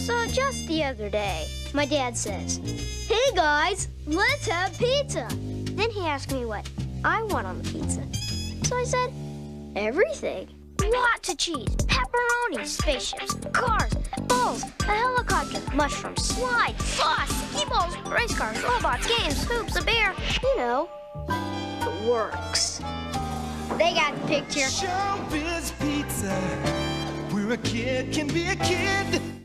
So just the other day, my dad says, "Hey guys, let's have pizza." Then he asked me what I want on the pizza. So I said, everything. Lots of cheese, pepperoni, spaceships, cars, balls, a helicopter, mushrooms, slides, sauce, ski balls, race cars, robots, games, hoops, a bear. You know, the works. They got the picture. ShowBiz Pizza, where a kid can be a kid.